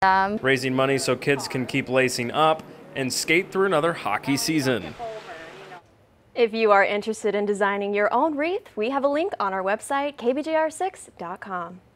raising money so kids can keep lacing up and skate through another hockey season. If you are interested in designing your own wreath, we have a link on our website, kbjr6.com.